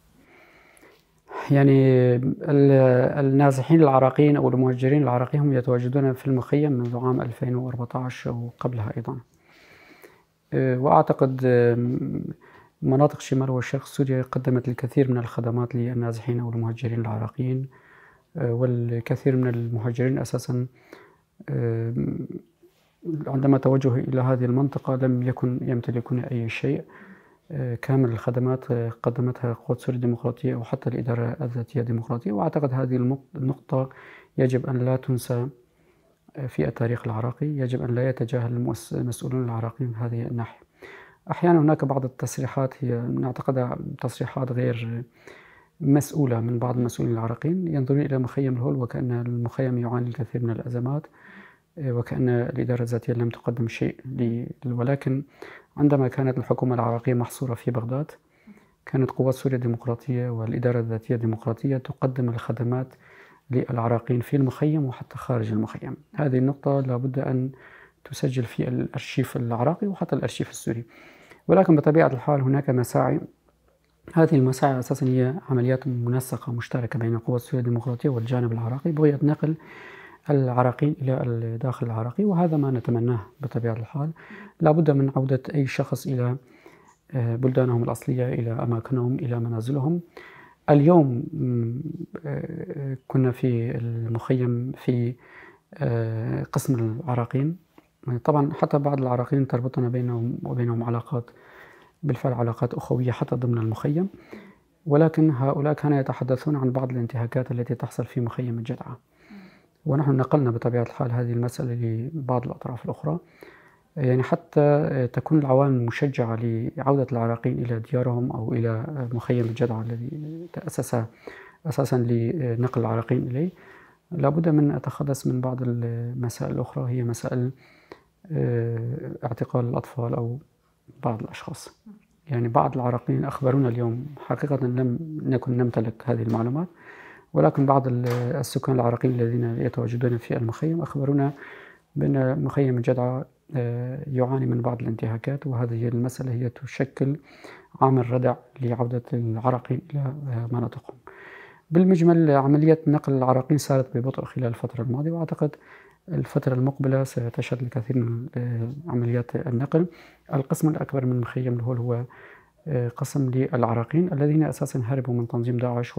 يعني النازحين العراقيين أو المهجرين العراقيين هم يتواجدون في المخيم منذ عام 2014 وقبلها أيضا. وأعتقد مناطق شمال وشرق سوريا قدمت الكثير من الخدمات للنازحين أو المهجرين العراقيين، والكثير من المهجرين أساسا عندما توجهوا إلى هذه المنطقة لم يكن يمتلكون أي شيء. كامل الخدمات قدمتها قوات سوريا الديمقراطية وحتى الإدارة الذاتية الديمقراطية، وأعتقد هذه النقطة يجب أن لا تنسى في التاريخ العراقي، يجب أن لا يتجاهل المسؤولون العراقيين في هذه الناحية. أحيانا هناك بعض التصريحات هي نعتقدها تصريحات غير مسؤولة من بعض المسؤولين العراقيين، ينظرون إلى مخيم الهول وكأن المخيم يعاني الكثير من الأزمات وكأن الإدارة الذاتية لم تقدم شيء ولكن عندما كانت الحكومة العراقية محصورة في بغداد كانت قوات سوريا الديمقراطية والإدارة الذاتية الديمقراطية تقدم الخدمات للعراقيين في المخيم وحتى خارج المخيم. هذه النقطة لابد أن تسجل في الأرشيف العراقي وحتى الأرشيف السوري. ولكن بطبيعة الحال هناك مساعي، هذه المساعي أساسا هي عمليات منسقة مشتركة بين القوات السورية الديمقراطية والجانب العراقي بغية نقل العراقيين إلى الداخل العراقي، وهذا ما نتمناه بطبيعة الحال. لابد من عودة أي شخص إلى بلدانهم الأصلية، إلى أماكنهم، إلى منازلهم. اليوم كنا في المخيم في قسم العراقيين، طبعا حتى بعض العراقيين تربطنا بينهم وبينهم علاقات، بالفعل علاقات أخوية حتى ضمن المخيم، ولكن هؤلاء كانوا يتحدثون عن بعض الانتهاكات التي تحصل في مخيم الجدعة، ونحن نقلنا بطبيعة الحال هذه المسألة لبعض الأطراف الأخرى، يعني حتى تكون العوامل مشجعة لعودة العراقيين إلى ديارهم أو إلى مخيم الجدعة الذي تأسس أساسا لنقل العراقيين إليه. لابد من أتحدث من بعض المسائل الأخرى، هي مسائل اعتقال الأطفال أو بعض الأشخاص. يعني بعض العراقيين أخبرونا اليوم، حقيقة لم نكن نمتلك هذه المعلومات، ولكن بعض السكان العراقيين الذين يتواجدون في المخيم أخبرونا بأن مخيم الجدعة يعاني من بعض الانتهاكات، وهذه المسألة هي تشكل عامل ردع لعودة العراقيين إلى مناطقهم. بالمجمل عملية نقل العراقيين سارت ببطء خلال الفترة الماضية، وأعتقد الفترة المقبلة ستشهد الكثير من عمليات النقل. القسم الأكبر من مخيم الهول هو قسم للعراقيين الذين أساسا هربوا من تنظيم داعش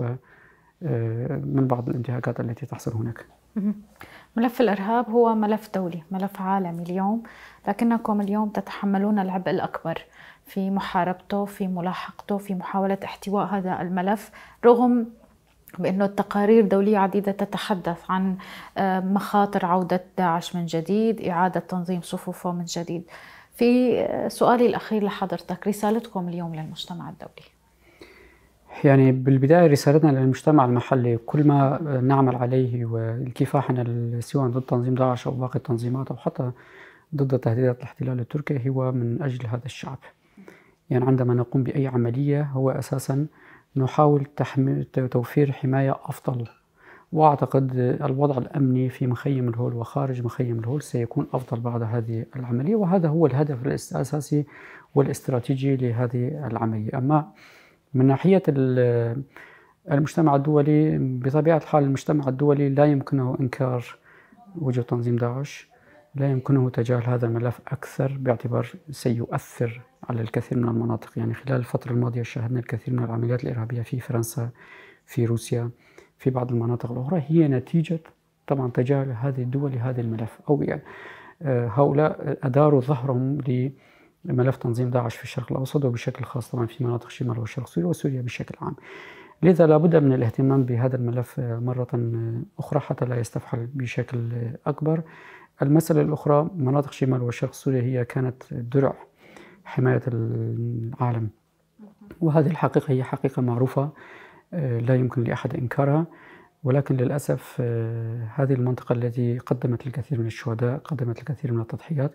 ومن بعض الانتهاكات التي تحصل هناك. ملف الإرهاب هو ملف دولي، ملف عالمي اليوم، لكنكم اليوم تتحملون العبء الأكبر في محاربته، في ملاحقته، في محاولة احتواء هذا الملف، رغم بأنه التقارير دولية عديدة تتحدث عن مخاطر عودة داعش من جديد، إعادة تنظيم صفوفه من جديد. في سؤالي الأخير لحضرتك، رسالتكم اليوم للمجتمع الدولي؟ يعني بالبداية رسالتنا للمجتمع المحلي، كل ما نعمل عليه والكفاح سواء ضد تنظيم داعش أو باقي التنظيمات أو حتى ضد تهديدات الاحتلال التركي هو من أجل هذا الشعب. يعني عندما نقوم بأي عملية هو أساسا نحاول توفير حماية أفضل، وأعتقد الوضع الأمني في مخيم الهول وخارج مخيم الهول سيكون أفضل بعد هذه العملية، وهذا هو الهدف الأساسي والاستراتيجي لهذه العملية. أما من ناحية المجتمع الدولي، بطبيعة الحال المجتمع الدولي لا يمكنه إنكار وجود تنظيم داعش لا يمكنه تجاهل هذا الملف أكثر، باعتبار سيؤثر على الكثير من المناطق. يعني خلال الفترة الماضية شاهدنا الكثير من العمليات الإرهابية في فرنسا، في روسيا، في بعض المناطق الأخرى، هي نتيجة طبعا تجاهل هذه الدول لهذا الملف، أو يعني هؤلاء أداروا ظهرهم لملف تنظيم داعش في الشرق الأوسط، وبشكل خاص طبعا في مناطق شمال وشرق سوريا وسوريا بشكل عام. لذا لابد من الاهتمام بهذا الملف مرة أخرى حتى لا يستفحل بشكل أكبر. المسألة الأخرى، مناطق شمال وشرق سوريا هي كانت درع حماية العالم، وهذه الحقيقة هي حقيقة معروفة لا يمكن لأحد إنكارها، ولكن للأسف هذه المنطقة التي قدمت الكثير من الشهداء، قدمت الكثير من التضحيات،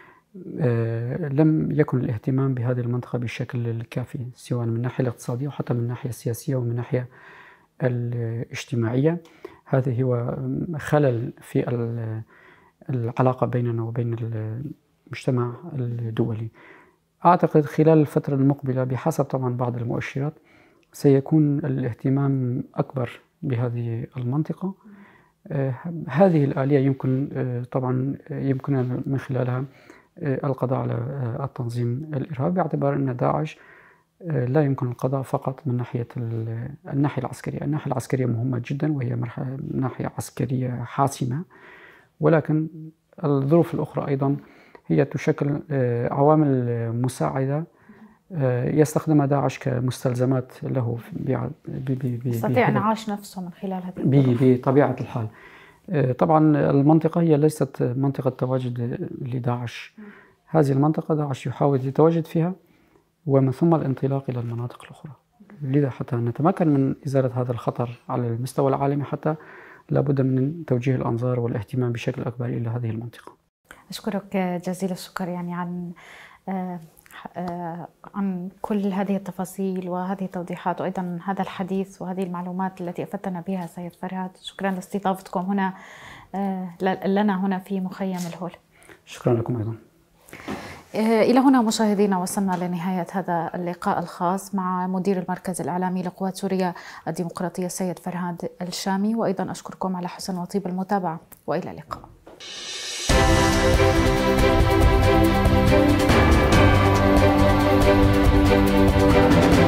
لم يكن الاهتمام بهذه المنطقة بالشكل الكافي، سواء من الناحية الاقتصادية وحتى من الناحية السياسية ومن الناحية الاجتماعية. هذا هو خلل في العلاقة بيننا وبين المجتمع الدولي. أعتقد خلال الفترة المقبلة بحسب طبعا بعض المؤشرات سيكون الاهتمام أكبر بهذه المنطقة. هذه الآلية يمكن طبعا يمكن من خلالها القضاء على التنظيم الإرهابي، باعتبار أن داعش لا يمكن القضاء فقط من ناحية الناحية العسكرية. الناحية العسكرية مهمة جدا، وهي ناحية عسكرية حاسمة، ولكن الظروف الأخرى أيضا هي تشكل عوامل مساعدة يستخدمها داعش كمستلزمات له يستطيع انعاش نفسه من خلال هذه بطبيعة الحال. طبعا المنطقة هي ليست منطقة تواجد لداعش، هذه المنطقة داعش يحاول يتواجد فيها ومن ثم الانطلاق إلى المناطق الأخرى. لذا حتى نتمكن من إزالة هذا الخطر على المستوى العالمي حتى لابد من توجيه الأنظار والاهتمام بشكل أكبر إلى هذه المنطقة. أشكرك جزيل الشكر يعني عن كل هذه التفاصيل وهذه التوضيحات، وأيضا هذا الحديث وهذه المعلومات التي أفدتنا بها سيد فرهاد. شكرا لاستضافتكم هنا لنا هنا في مخيم الهول. شكرا لكم أيضا. إلى هنا مشاهدينا وصلنا لنهاية هذا اللقاء الخاص مع مدير المركز الإعلامي لقوات سوريا الديمقراطية السيد فرهاد الشامي، وأيضا أشكركم على حسن وطيب المتابعة، وإلى اللقاء.